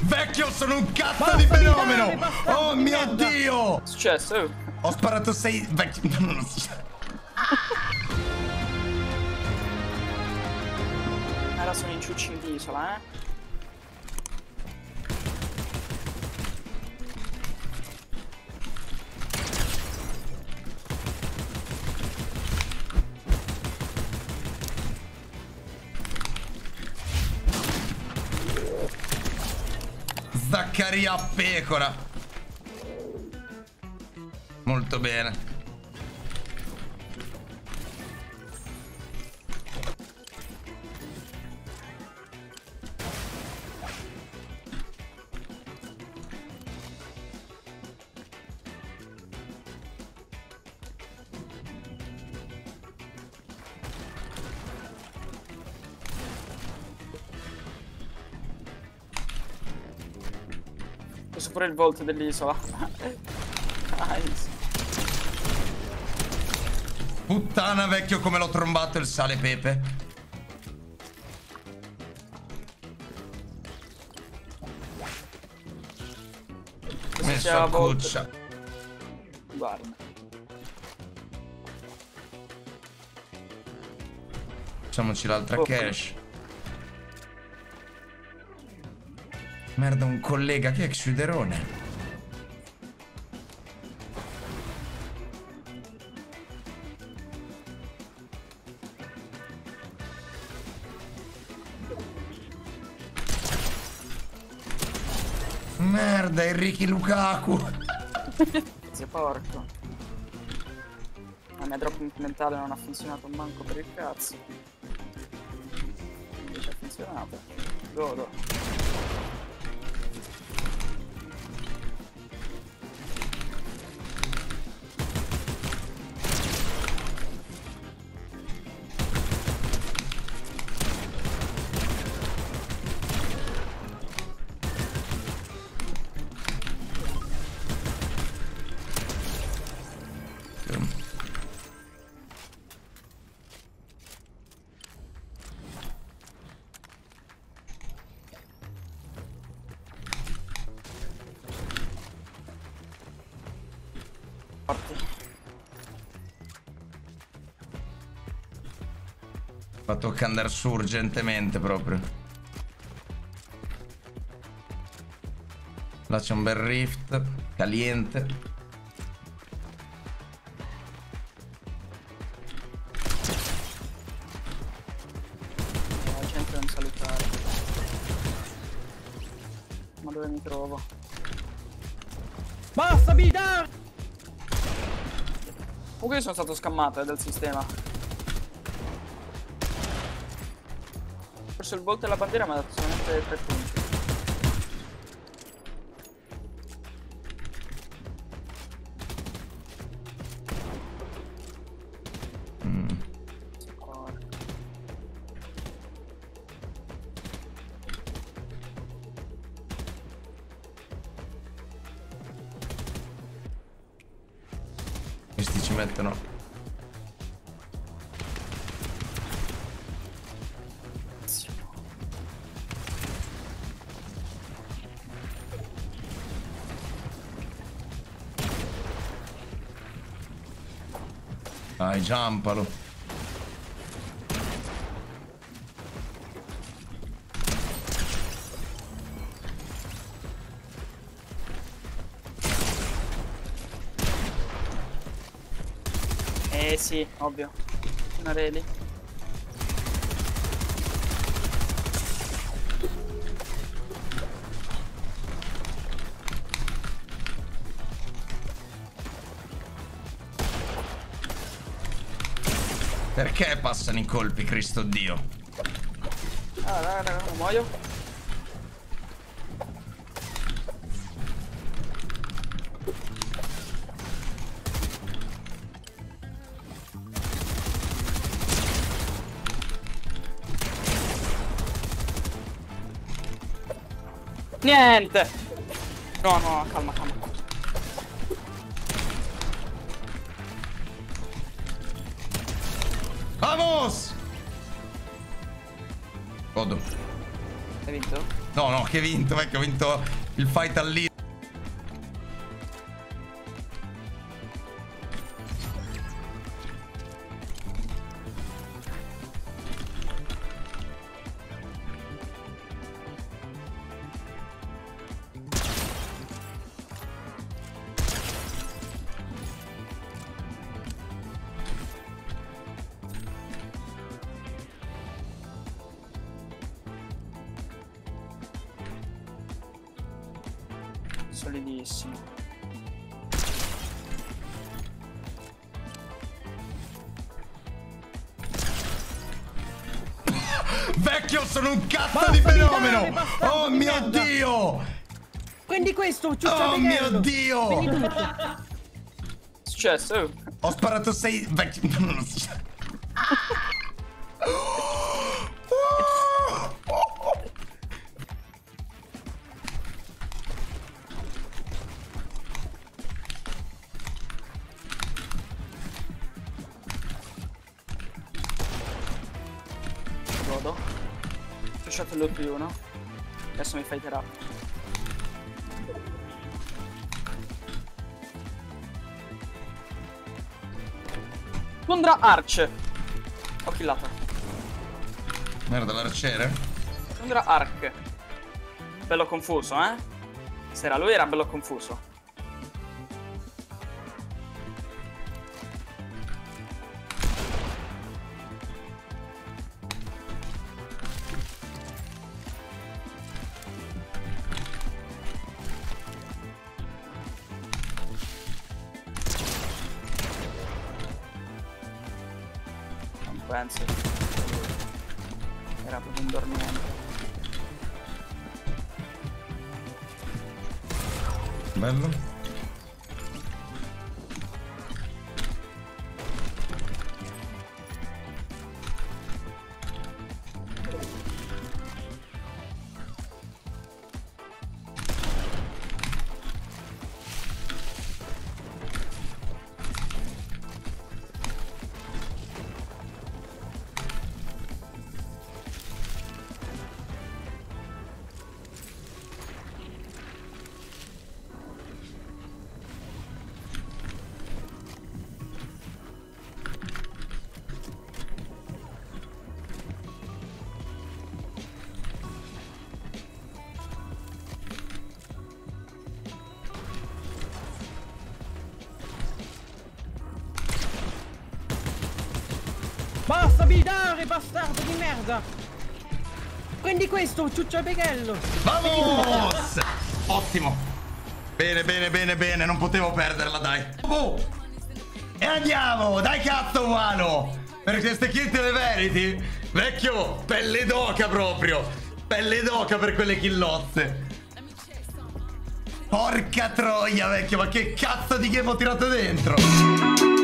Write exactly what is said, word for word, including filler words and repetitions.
Vecchio, sono un cazzo di fenomeno! Oh mio Dio! Che è successo? Ho sparato sei... Vecchio... Non lo so. Ora sono in ciucci in isola, eh? Zaccaria pecora. Molto bene. Questo pure il volto dell'isola. Nice. Puttana, vecchio, come l'ho trombato il sale pepe. Messo a cuccia. Guarda. Facciamoci l'altra Oh, cash. Merda, un collega, chi è Xuderone? Merda, Enrico Lukaku. Sei porco. La mia drop incrementale non ha funzionato manco per il cazzo. Invece ha funzionato. Godo. Ma tocca andare su urgentemente proprio. Là c'è un bel rift caliente. La gente non salutare. Ma dove mi trovo? Basta, Bida! Comunque io sono stato scammato eh, dal sistema. Forse il volto e la bandiera mi ha dato solamente tre punti. Mm. Questi ci mettono. Dai, giampalo. Eh sì, ovvio. Una reli. Perché passano i colpi, Cristo Dio? Ah, raga, raga, muoio. Niente. No, no, calma, calma. Vamos! Godo. Hai vinto? No, no, che vinto, vecchio, ho vinto il fight al leader. Solidissimo. Vecchio, sono un cazzo Basta di di fenomeno! dare, bastardo Oh di mio merda. Dio! Prendi questo, ciuccia Oh Beghello. mio Dio! Prendi tutto. Che è successo? Oh. Ho sparato sei... Vecchio... Non lo so. Godo. Ho lasciato il più uno. Adesso mi fighterà. Tundra Arch. Ho killato. Merda, l'arciere? Tundra Arc. Bello confuso, eh? Se era lui era bello confuso. Non penso. Era proprio un dormiente. Bello. Basta bidare, bastardo di merda. Prendi questo, ciuccia Beghello. Vamos! Ottimo. Bene, bene, bene, bene. Non potevo perderla, dai. Oh! E andiamo! Dai cazzo umano! Per queste kill te le meriti? Vecchio, pelle d'oca proprio. Pelle d'oca per quelle killozze. Porca troia, vecchio. Ma che cazzo di game ho tirato dentro?